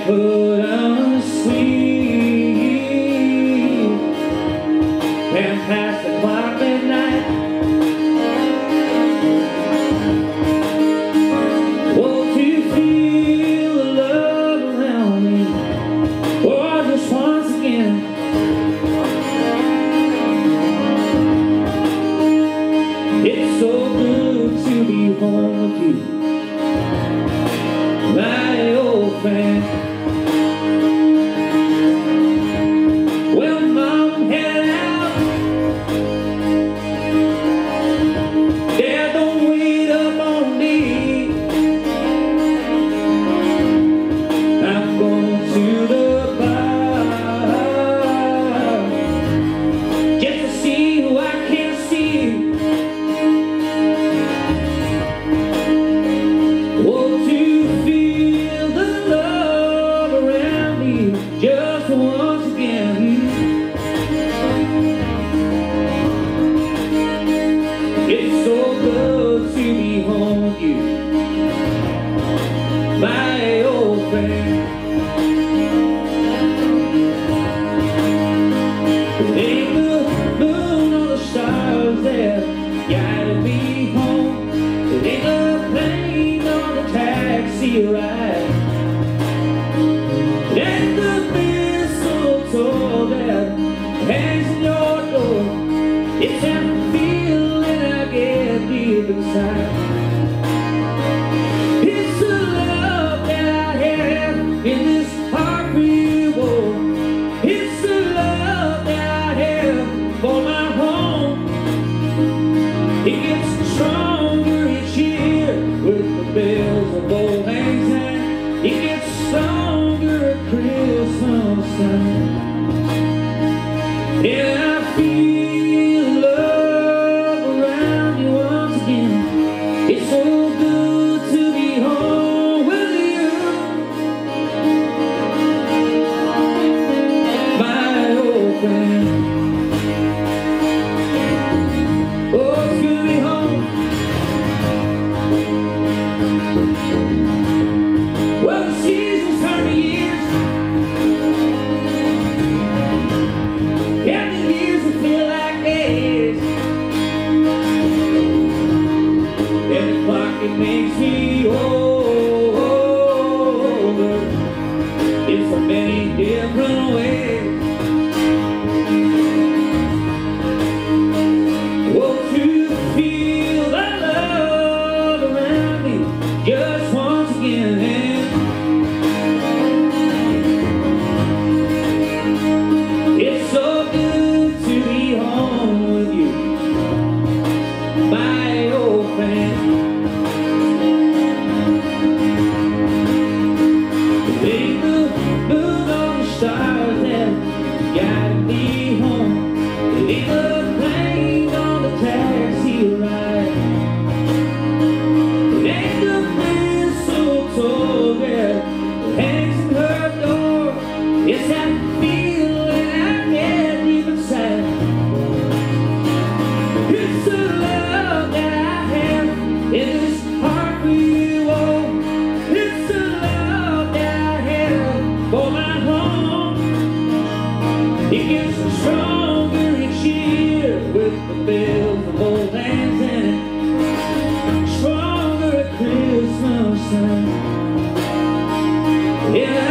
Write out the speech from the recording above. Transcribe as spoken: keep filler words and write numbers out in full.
put on a sleeve and pass the clock midnight. Oh, to feel the love around me, oh, just once again. It's so good to be home with you, my old friend. Well, Mom headed out. Dad don't wait up on me. I'm going to the bar just to see who I can't see. Oh, to feel the love around me just once again. It's so good to be home with you, my old friend. It ain't the moon or the stars that gotta be home. It ain't the plane or the taxi ride. It ain't the mistletoe that hangs in your door. It's that feeling I get deep inside. It's the love that I have in this heart for you, oh. It's the love that I have for my home. It gets stronger each year with the bells of old lang syne. It gets stronger at Christmas time. And I feel love around you once again. It's so good to be home with you, my old friend. Oh, it's good to be home. Well, the seasons turn to years, and the years will feel like days, and the clock, it makes me older in so many different ways. Oh, to feel the love around me just once again. It's so good to be home with you, my old friend. It ain't the moon or the stars that gotta be home. It ain't the plane or the taxi ride. It ain't the mistletoe that hangs in her door. It's that feeling I get deep inside. It's the love that I have in this heart for you, oh. It's the love that I have for my home. It gets stronger each year with the bells of old lang syne. Stronger at Christmas time. Yeah.